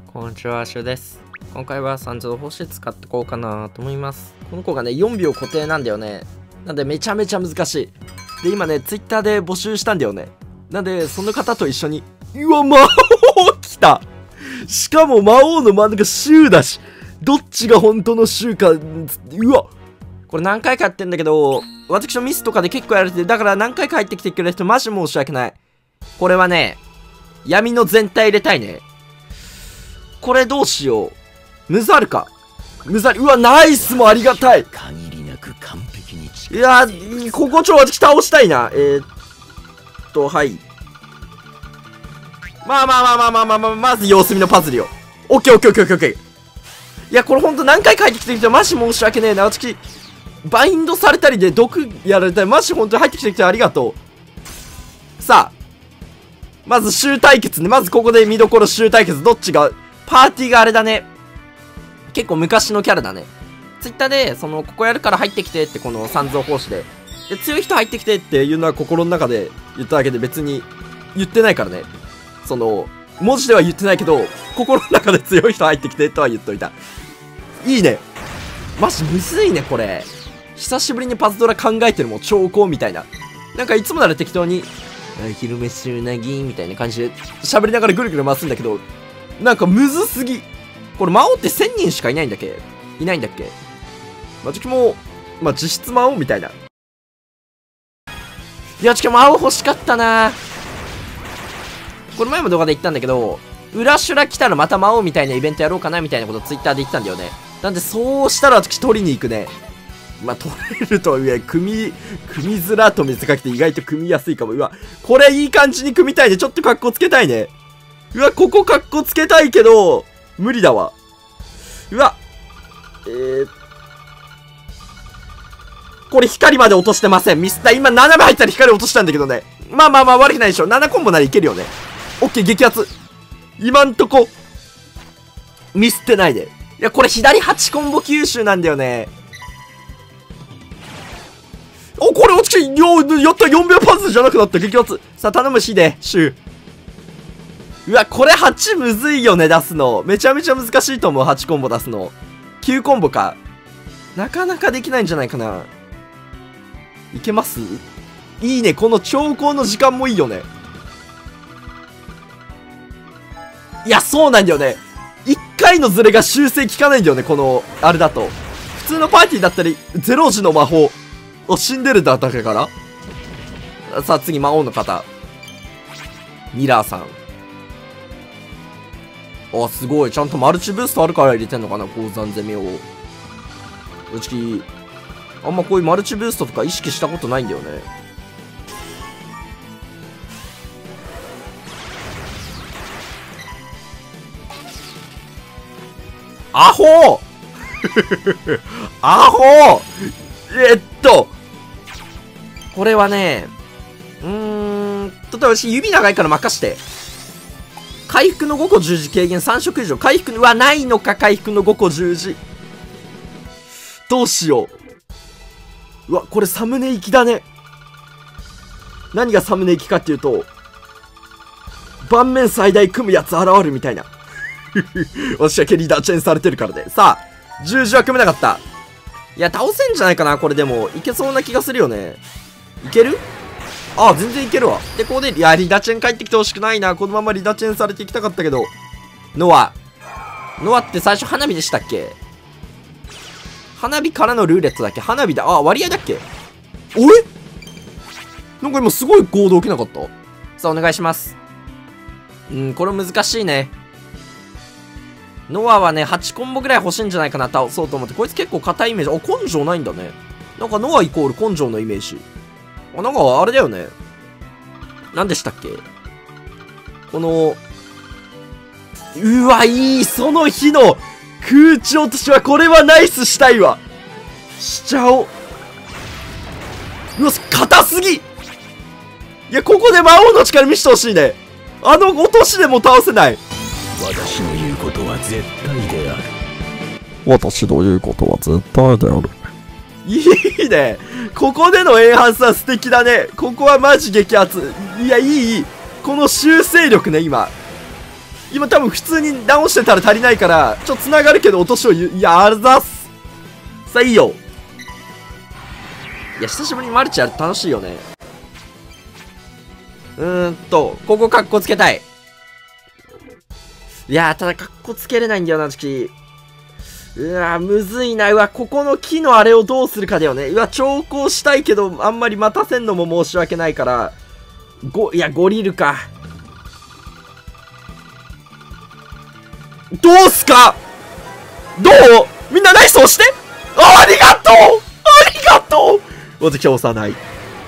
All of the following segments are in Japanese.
こんにちは、シュです。今回は三蔵星使ってこうかなと思います。この子がね、4秒固定なんだよね。なんでめちゃめちゃ難しい。で、今ね、ツイッターで募集したんだよね。なんで、その方と一緒に、うわ、魔王来た！しかも魔王の真ん中週だし、どっちが本当の週か、うわ！これ何回かやってんだけど、私のミスとかで結構やられてる。だから何回か入ってきてくれる人マジ申し訳ない。これはね、闇の全体入れたいね。これどうしよう。ムザルか。ムザル、うわ、ナイスもありがたい。 限りなく完璧にいやー、ここ私倒したいな。はい。まず様子見のパズルよ。オッケーオッケーオッケーオッケー。いや、これほんと何回帰ってきてる人マジ申し訳ねえな。私、バインドされたりで毒やられたり、マジほんとに入ってきてる人ありがとう。さあ、まず集対決ね。まずここで見どころ集対決。どっちが、パーティーがあれだね。結構昔のキャラだね。ツイッターで、ここやるから入ってきてって、この三蔵法師で。で、強い人入ってきてっていうのは心の中で言っただけで別に言ってないからね。文字では言ってないけど、心の中で強い人入ってきてとは言っといた。いいね。マジむずいね、これ。久しぶりにパズドラ考えてるもん、兆候みたいな。なんかいつもなら適当に、昼飯うなぎみたいな感じで喋りながらぐるぐる回すんだけど、なんかむずすぎ。これ魔王って1000人しかいないんだっけ？いないんだっけ？まあ、時も、まあ、実質魔王みたいな。いや、魔王欲しかったな。これ前も動画で言ったんだけど、裏修羅来たらまた魔王みたいなイベントやろうかなみたいなことツイッターで言ったんだよね。なんでそうしたら私取りに行くね。まあ、取れるとはいえ、組みづらと見せかけて意外と組みやすいかも。うわ、これいい感じに組みたいね。ちょっとカッコつけたいね。うわ、ここカッコつけたいけど、無理だわ。うわ、これ光まで落としてません。ミスった。今7枚入ったら光落としたんだけどね。まあ悪くないでしょ。7コンボならいけるよね。オッケー、激アツ。今んとこ、ミスってないで。いや、これ左8コンボ吸収なんだよね。お、これ落ちて、やった、4秒パズルじゃなくなった、激アツ。さあ、頼むしで、シュー。うわ、これ8むずいよね、出すの。めちゃめちゃ難しいと思う、8コンボ出すの。9コンボか。なかなかできないんじゃないかな。いけます？いいね、この長考の時間もいいよね。いや、そうなんだよね。1回のズレが修正効かないんだよね、この、あれだと。普通のパーティーだったり、0時の魔法。死んでるだけから。さあ、次、魔王の方。ミラーさん。あ、すごい。ちゃんとマルチブーストあるから入れてんのかな、鉱山攻めを。うち、あんまこういうマルチブーストとか意識したことないんだよね。アホアホこれはね、例えば私指長いから任して。回復の5個十字軽減3色以上。回復はないのか、回復の5個十字。どうしよう。うわ、これサムネ行きだね。何がサムネ行きかっていうと、盤面最大組むやつ現るみたいな。私はリーダーチェンされてるからね。さあ、十字は組めなかった。いや、倒せんじゃないかな、これでも。いけそうな気がするよね。いける？ああ、全然いけるわ。で、ここで、いや、リダチェン帰ってきてほしくないな。このままリダチェンされていきたかったけど。ノアって最初花火でしたっけ？花火からのルーレットだっけ？花火だ。あ、割合だっけ？おえ？なんか今すごい行動起きなかった？さあ、お願いします。これ難しいね。ノアはね、8コンボぐらい欲しいんじゃないかな、倒そうと思って。こいつ結構硬いイメージ。あ、根性ないんだね。なんかノアイコール根性のイメージ。あ、なんかあれだよね。何でしたっけ？この、うわ、いい、その日の空中落としは、これはナイスしたいわ。しちゃおう。うわ、硬すぎ！いや、ここで魔王の力見せてほしいね。あの落としでも倒せない。 私の言うことは絶対である。 私の言うことは絶対である。 いいね。ここでのエンハンスは素敵だね。ここはマジ激アツ。いや、いい。この修正力ね、今。 今多分普通に直してたら足りないから、ちょっと繋がるけど落としをやざっす。さあ、いいよ。いや、久しぶりにマルチやると楽しいよね。ここカッコつけたい。いやー、ただカッコつけれないんだよな、正直。うわー、むずいな。うわ、ここの木のあれをどうするかだよね。うわ、長考したいけど、あんまり待たせんのも申し訳ないから、いや、ゴリルか。どうすか？どう？みんなナイス押して！ありがとう！ありがとう！私は押さない。い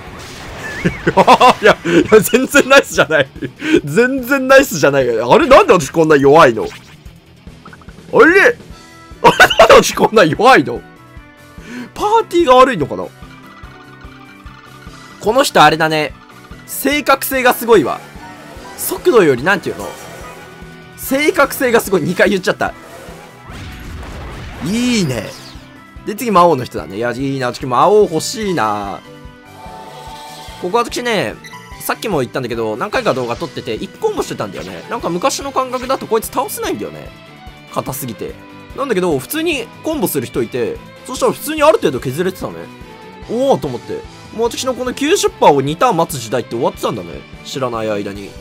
や、全然ナイスじゃない。全然ナイスじゃない。あれなんで私こんな弱いの？あれなんで私こんな弱いの？パーティーが悪いのかな？この人あれだね。正確性がすごいわ。速度よりなんていうの？正確性がすごい。2回言っちゃった。いいね。で、次魔王の人だね。いや、いいな。ちょっと魔王欲しいな。ここ私ね、さっきも言ったんだけど、何回か動画撮ってて、1コンボしてたんだよね。なんか昔の感覚だとこいつ倒せないんだよね。硬すぎて。なんだけど、普通にコンボする人いて、そしたら普通にある程度削れてたね。おおと思って。もう私のこの 90% を2ターン待つ時代って終わってたんだね。知らない間に。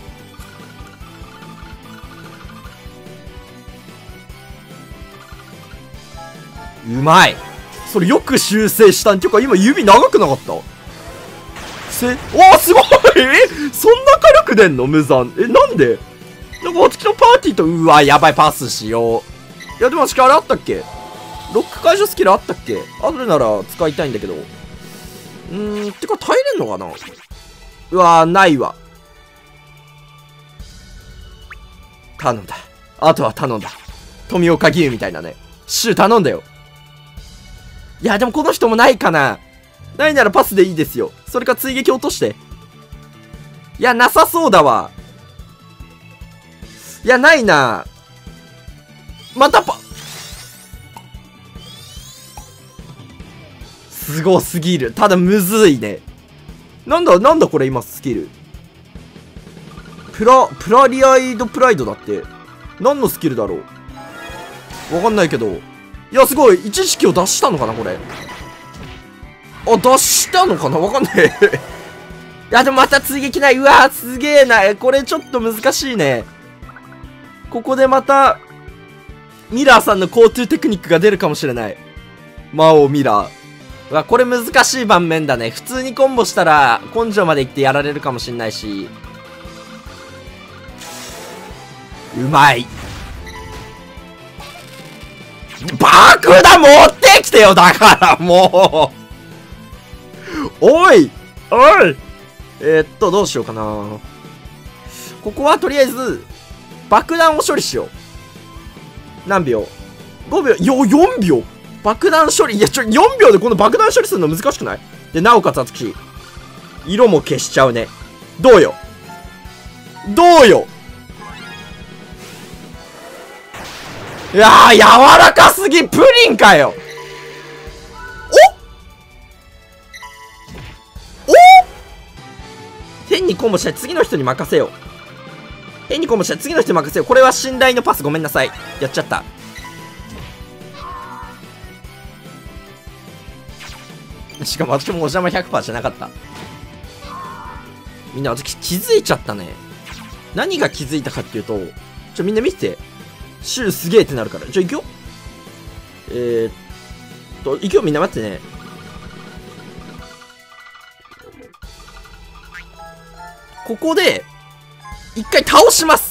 うまい。それよく修正したんっていうか、今指長くなかった？おー、すごいそんな軽く出んの？無残。なんで？なんか私のパーティーと、うわ、やばい、パスしよう。いや、でも私あれあったっけ？ロック解除スキルあったっけ？あるなら使いたいんだけど。てか耐えれんのかな？うわー、ないわ。頼んだ。あとは頼んだ。富岡義勇みたいなね。シュー頼んだよ。いや、でもこの人もないかな。ないならパスでいいですよ。それか追撃落として。いや、なさそうだわ。いや、ないな。またすごすぎる。ただむずいね。なんだこれ今スキル。プラリアイドプライドだって。何のスキルだろう。わかんないけど。いや、すごい。一時期を出したのかなこれ。あ、出したのかなわかんない。いや、でもまた追撃ない。うわー、すげえな。これちょっと難しいね。ここでまた、ミラーさんの高等テクニックが出るかもしれない。魔王ミラー。うわ、これ難しい盤面だね。普通にコンボしたら、根性までいってやられるかもしんないし。うまい。爆弾持ってきてよ、だからもう。おいどうしようかな。ここはとりあえず、爆弾を処理しよう。何秒？ 5 秒。4秒爆弾処理。いや、4秒でこの爆弾処理するの難しくない？で、なおかつ私、色も消しちゃうね。どうよいやー、柔らかすぎ。プリンかよ。お変にコンボしたら次の人に任せよう。これは信頼のパス。ごめんなさい。やっちゃった。しかも私もお邪魔 100% じゃなかった。みんな私気づいちゃったね。何が気づいたかっていうと、みんな見て。シューすげえってなるから。行くよ。行くよ、みんな待ってね。ここで、一回倒します。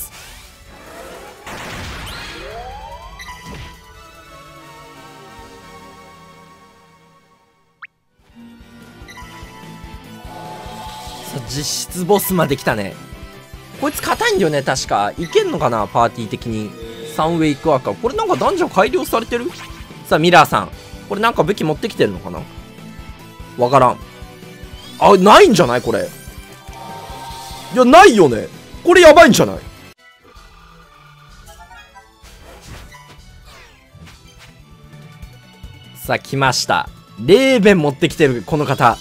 さあ、実質ボスまで来たね。こいつ硬いんだよね、確か。いけんのかな、パーティー的に。サンウェイクワーカー。これなんかダンジョン改良されてる？さあ、ミラーさん。これなんか武器持ってきてるのかな？わからん。あ、ないんじゃないこれ。いや、ないよね。これやばいんじゃない？さあ、来ました。レーベン持ってきてる、この方。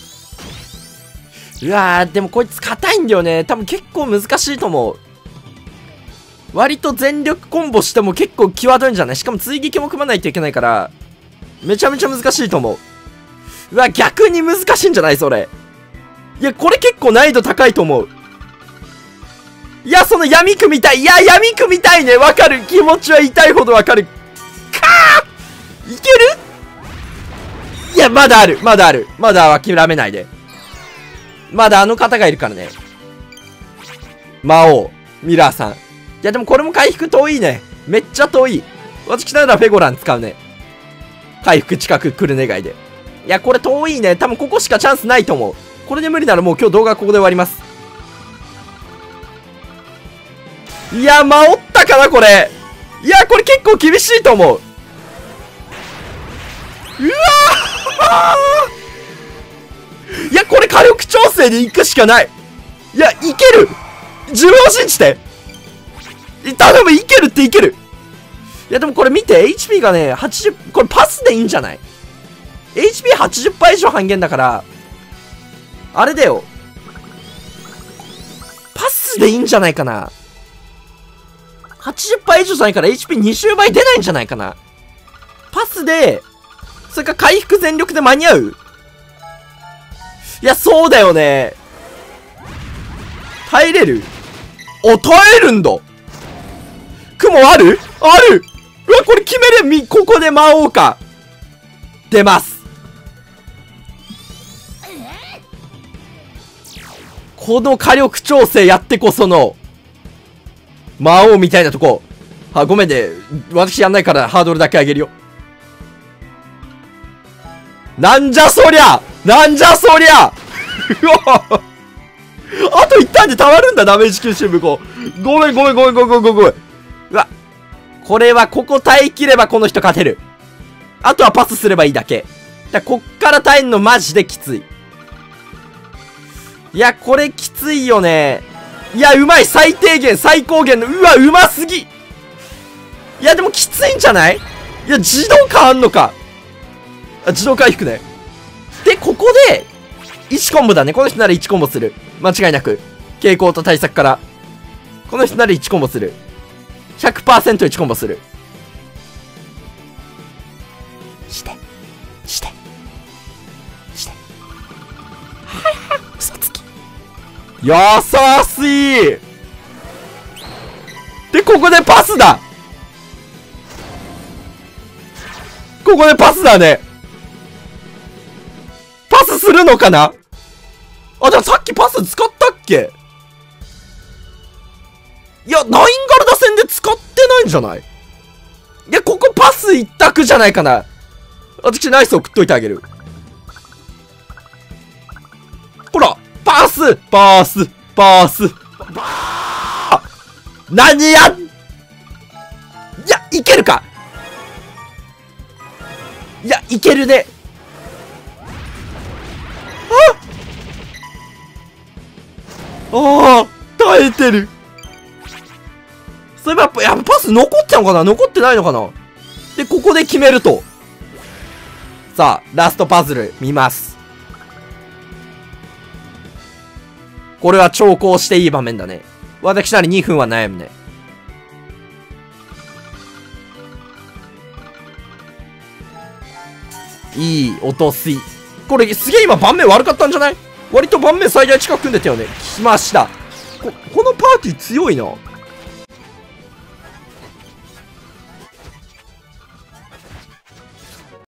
うわー、でもこいつ硬いんだよね。多分結構難しいと思う。 割と全力コンボしても結構際どいんじゃない？しかも追撃も組まないといけないから、めちゃめちゃ難しいと思う。うわ、逆に難しいんじゃないそれ。いや、これ結構難易度高いと思う。いや、その闇組みたい。いや、闇組みたいね。わかる。気持ちは痛いほどわかる。かーいける？いや、まだある。まだある。まだ諦めないで。まだあの方がいるからね。魔王。ミラーさん。いや、でもこれも回復遠いね。めっちゃ遠い。私ならフェゴラン使うね。回復近く来る願いで。いや、これ遠いね。多分ここしかチャンスないと思う。これで無理ならもう今日動画ここで終わります。いや、守ったかなこれ。いや、これ結構厳しいと思う。うわーいや、これ火力調整で行くしかない。いや、いける。自分を信じて。頼む、いけるっていける。いや、でもこれ見て、HP がね、80、これパスでいいんじゃない？ HP80% 以上半減だから、あれだよ。パスでいいんじゃないかな。80% 以上じゃないから HP20 倍出ないんじゃないかな。パスで、それか回復全力で間に合う？いや、そうだよね。耐えれる？耐えるんだ。雲ある？ある！うわ、これ決めれ、ここで魔王か。出ます。この火力調整やってこその、魔王みたいなとこ。あ、ごめんね。私やんないからハードルだけ上げるよ。なんじゃそりゃ！なんじゃそりゃ！うわあと1ターンで溜まるんだ、ダメージ吸収無効。ごめん。うわ。これは、ここ耐えきればこの人勝てる。あとはパスすればいいだけ。こっから耐えんのマジできつい。いや、これきついよね。いや、うまい。最低限、最高限の。うわ、うますぎ。いや、でもきついんじゃない？いや、自動化あんのか。あ、自動回復ね。で、ここで、1コンボだね。この人なら1コンボする。間違いなく。傾向と対策から。この人なら1コンボする。100% 1コンボする。して。嘘つき。優しい。で、ここでパスだ。ここでパスだね。パスするのかな？あ、じゃあさっきパス使ったっけ？いや、ナインガルダ戦で使ってないんじゃない？いや、ここパス一択じゃないかな。私ナイス送っといてあげる。ほら、パスバー何や？いや、いけるか？いや、いけるね。ああ、耐えてる。そういえばやっぱパス残ってたのかな？残ってないのかな？で、ここで決めると。さあ、ラストパズル見ます。これは長考していい場面だね。私なり2分は悩むね。いい、落とすい。これすげえ今盤面悪かったんじゃない？割と盤面最大近く組んでたよね。来ました。このパーティー強いな。